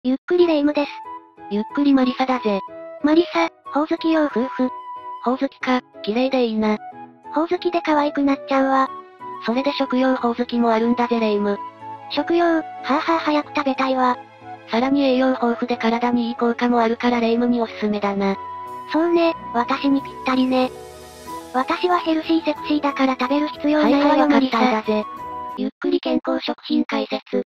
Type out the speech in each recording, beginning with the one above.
ゆっくりレ夢ムです。 ゆっくりマリサだぜ。 マリサ、ほおずき用夫婦。 ほおずきか、綺麗でいいな。 ほおずきで可愛くなっちゃうわ。 それで食用ほおずきもあるんだぜレ夢ム。 食用、はぁはぁ早く食べたいわ。 さらに栄養豊富で体にいい効果もあるからレ夢ムにおすすめだな。 そうね、私にぴったりね。私はヘルシーセクシーだから食べる必要ないわよ、 はいはいマリサ。 わかったんだぜ。ゆっくり健康食品解説。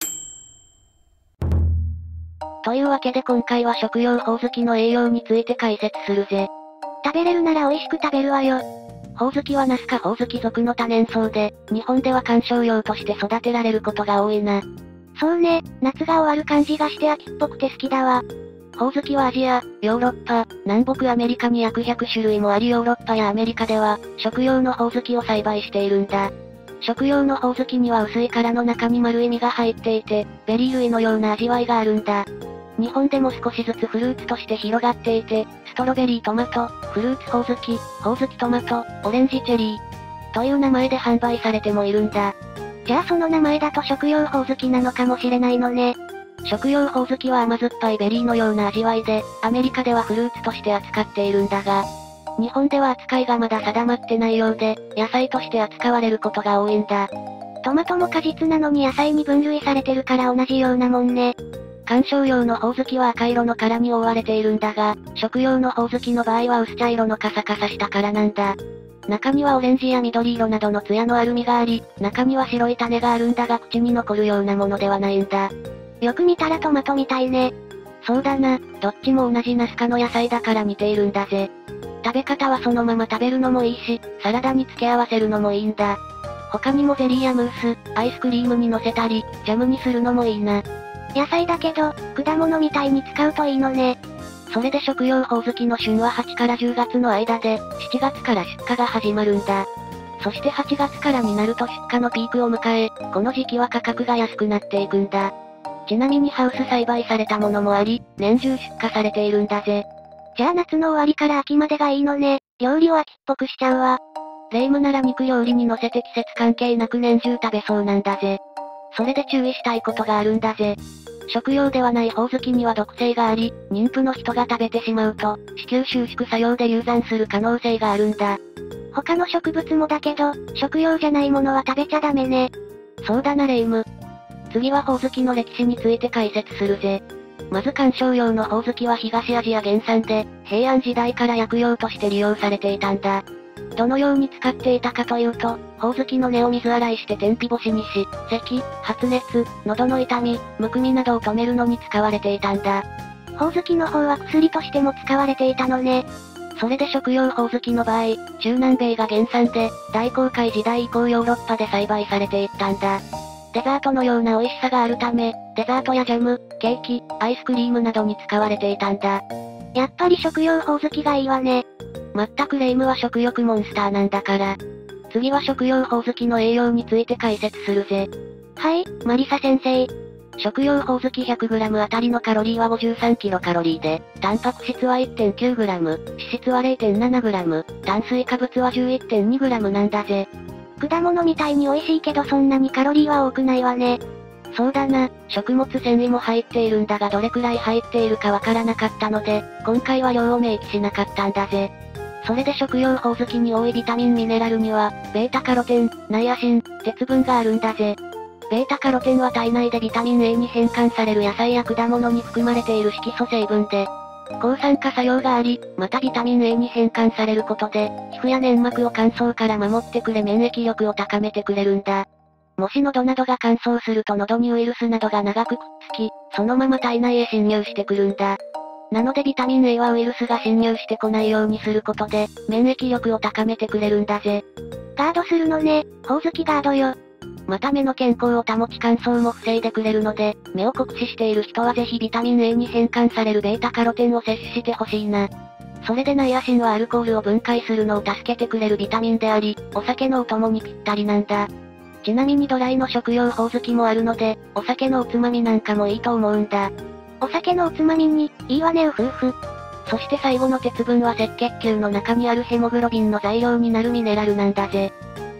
というわけで今回は食用ほおずきの栄養について解説するぜ。 食べれるなら美味しく食べるわよ。 ほおずきはナス科ほおずき属の多年草で、日本では観賞用として育てられることが多いな。 そうね、夏が終わる感じがして秋っぽくて好きだわ。 ほおずきはアジア、ヨーロッパ、南北アメリカに約100種類もありヨーロッパやアメリカでは、食用のほおずきを栽培しているんだ。食用のほおずきには薄い殻の中に丸い実が入っていて、ベリー類のような味わいがあるんだ。日本でも少しずつフルーツとして広がっていて、ストロベリートマト、フルーツほおずき、ほおずきトマト、オレンジチェリー、という名前で販売されてもいるんだ。 じゃあその名前だと食用ほおずきなのかもしれないのね。 食用ほおずきは甘酸っぱいベリーのような味わいで、アメリカではフルーツとして扱っているんだが、日本では扱いがまだ定まってないようで、野菜として扱われることが多いんだ。 トマトも果実なのに野菜に分類されてるから同じようなもんね。 観賞用のほおずきは赤色の殻に覆われているんだが、食用のほおずきの場合は薄茶色のカサカサした殻なんだ。中にはオレンジや緑色などのツヤのある実があり、中には白い種があるんだが口に残るようなものではないんだ。 よく見たらトマトみたいね。 そうだな、どっちも同じナス科の野菜だから似ているんだぜ。食べ方はそのまま食べるのもいいし、サラダに付け合わせるのもいいんだ。他にもゼリーやムース、アイスクリームに乗せたり、ジャムにするのもいいな。 野菜だけど、果物みたいに使うといいのね。 それで食用ほおずきの旬は8から10月の間で、7月から出荷が始まるんだ。そして8月からになると出荷のピークを迎え、この時期は価格が安くなっていくんだ。ちなみにハウス栽培されたものもあり、年中出荷されているんだぜ。 じゃあ夏の終わりから秋までがいいのね。料理を秋っぽくしちゃうわ。 レ夢ムなら肉料理に乗せて季節関係なく年中食べそうなんだぜ。それで注意したいことがあるんだぜ。食用ではないほおずきには毒性があり、妊婦の人が食べてしまうと、子宮収縮作用で流産する可能性があるんだ。 他の植物もだけど、食用じゃないものは食べちゃダメね。 そうだなレ夢ム。次はほおずきの歴史について解説するぜ。まず観賞用のほおずきは東アジア原産で、平安時代から薬用として利用されていたんだ。どのように使っていたかというと、ほおずきの根を水洗いして天日干しにし、咳、発熱、喉の痛み、むくみなどを止めるのに使われていたんだ。 ほおずきの方は薬としても使われていたのね。 それで食用ほおずきの場合、中南米が原産で、大航海時代以降ヨーロッパで栽培されていったんだ。デザートのような美味しさがあるため、デザートやジャム、ケーキ、アイスクリームなどに使われていたんだ。 やっぱり食用ほおずきがいいわね。 まったくレ夢ムは食欲モンスターなんだから。次は食用ほおずきの栄養について解説するぜ。 はい、マリサ先生。 食用ほおずき 100g あたりのカロリーは 53kcal で、タンパク質は 1.9g、脂質は 0.7g、炭水化物は 11.2g なんだぜ。 果物みたいに美味しいけどそんなにカロリーは多くないわね。 そうだな、食物繊維も入っているんだがどれくらい入っているかわからなかったので、今回は量を明記しなかったんだぜ。それで食用ほおずきに多いビタミンミネラルには、ベータカロテン、ナイアシン、鉄分があるんだぜ。ベータカロテンは体内でビタミン A に変換される野菜や果物に含まれている色素成分で、抗酸化作用があり、またビタミン A に変換されることで、皮膚や粘膜を乾燥から守ってくれ免疫力を高めてくれるんだ。もし喉などが乾燥すると喉にウイルスなどが長くくっつき、そのまま体内へ侵入してくるんだ。なのでビタミン A はウイルスが侵入してこないようにすることで、免疫力を高めてくれるんだぜ。 ガードするのね、ほおずきガードよ。 また目の健康を保ち乾燥も防いでくれるので、目を酷使している人はぜひビタミン A に変換されるベータカロテンを摂取してほしいな。それでナイアシンはアルコールを分解するのを助けてくれるビタミンであり、お酒のお供にぴったりなんだ。ちなみにドライの食用ほおずきもあるので、お酒のおつまみなんかもいいと思うんだ。 お酒のおつまみに、いいわね夫婦。 そして最後の鉄分は赤血球の中にあるヘモグロビンの材料になるミネラルなんだぜ。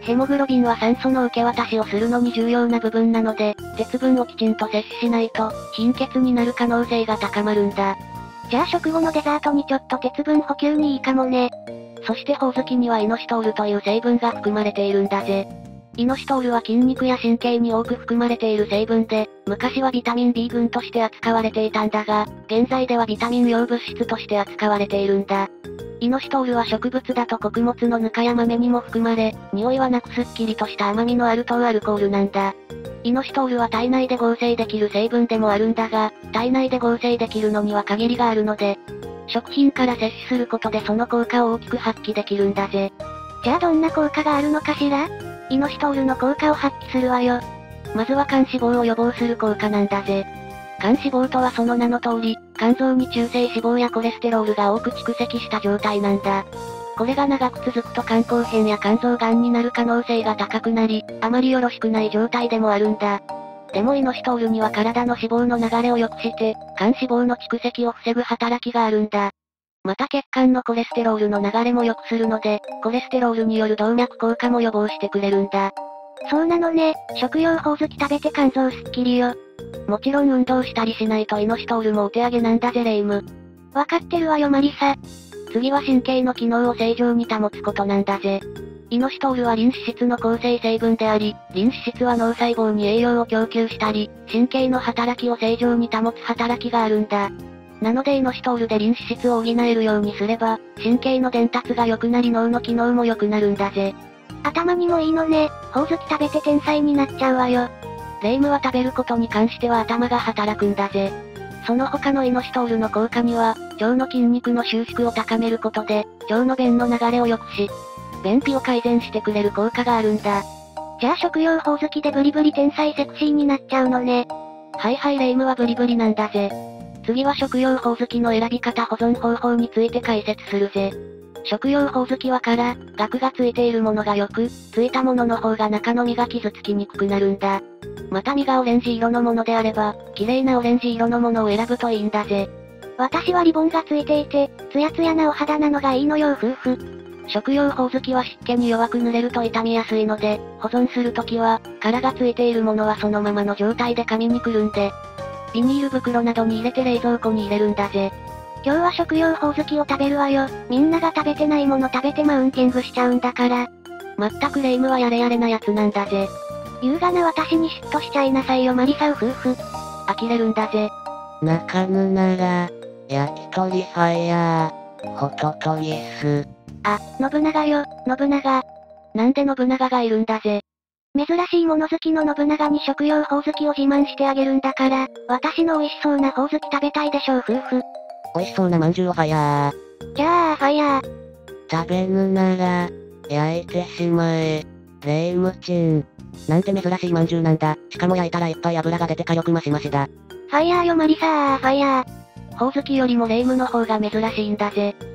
ヘモグロビンは酸素の受け渡しをするのに重要な部分なので、鉄分をきちんと摂取しないと、貧血になる可能性が高まるんだ。 じゃあ食後のデザートにちょっと鉄分補給にいいかもね。 そしてホオズキにはイノシトールという成分が含まれているんだぜ。イノシトールは筋肉や神経に多く含まれている成分で、昔はビタミン B 群として扱われていたんだが、現在ではビタミン用物質として扱われているんだ。イノシトールは植物だと穀物のぬかや豆にも含まれ、匂いはなくすっきりとした甘みのある糖アルコールなんだ。イノシトールは体内で合成できる成分でもあるんだが、体内で合成できるのには限りがあるので、食品から摂取することでその効果を大きく発揮できるんだぜ。 じゃあどんな効果があるのかしら？イノシトールの効果を発揮するわよ。 まずは肝脂肪を予防する効果なんだぜ。肝脂肪とはその名の通り、肝臓に中性脂肪やコレステロールが多く蓄積した状態なんだ。これが長く続くと肝硬変や肝臓癌になる可能性が高くなり、あまりよろしくない状態でもあるんだ。でもイノシトールには体の脂肪の流れを良くして、肝脂肪の蓄積を防ぐ働きがあるんだ。また血管のコレステロールの流れも良くするので、コレステロールによる動脈硬化も予防してくれるんだ。 そうなのね、食用ホオズキ食べて肝臓すっきりよ。 もちろん運動したりしないとイノシトールもお手上げなんだぜレイム。 わかってるわよマリサ。 次は神経の機能を正常に保つことなんだぜ。イノシトールはリン脂質の構成成分であり、リン脂質は脳細胞に栄養を供給したり、神経の働きを正常に保つ働きがあるんだ。なのでイノシトールでリン脂質を補えるようにすれば、神経の伝達が良くなり脳の機能も良くなるんだぜ。 頭にもいいのね、ホオズキ食べて天才になっちゃうわよ。 レイムは食べることに関しては頭が働くんだぜ。その他のイノシトールの効果には、腸の筋肉の収縮を高めることで、腸の便の流れを良くし、便秘を改善してくれる効果があるんだ。 じゃあ食用ホオズキでブリブリ天才セクシーになっちゃうのね。 はいはいレイムはブリブリなんだぜ。次は食用ホオズキの選び方保存方法について解説するぜ。食用ホオズキは殻、核がついているものが良く、ついたものの方が中の実が傷つきにくくなるんだ。また実がオレンジ色のものであれば、綺麗なオレンジ色のものを選ぶといいんだぜ。 私はリボンがついていて、ツヤツヤなお肌なのがいいのよ夫婦。 食用ホオズキは湿気に弱く濡れると傷みやすいので、保存するときは、殻がついているものはそのままの状態で紙にくるんで、ビニール袋などに入れて冷蔵庫に入れるんだぜ。 今日は食用ホオズキを食べるわよ。みんなが食べてないもの食べてマウンティングしちゃうんだから。 まったくレイムはやれやれなやつなんだぜ。 優雅な私に嫉妬しちゃいなさいよマリサ夫婦。 呆れるんだぜ。 泣かぬなら、焼き鳥ファイヤー、ホトトギス。 あ、信長よ、信長。 なんで信長がいるんだぜ。 珍しいもの好きの信長に食用ホオズキを自慢してあげるんだから、私の美味しそうなホオズキ食べたいでしょう夫婦。 美味しそうな饅頭をファイヤー。じゃあ、ファイヤー。 食べぬなら、焼いてしまえ。レイムチン。なんて珍しい饅頭なんだ。しかも焼いたらいっぱい油が出て火力マシマシだ。 ファイヤーよマリサー、ファイヤー。 ホオズキよりもレイムの方が珍しいんだぜ。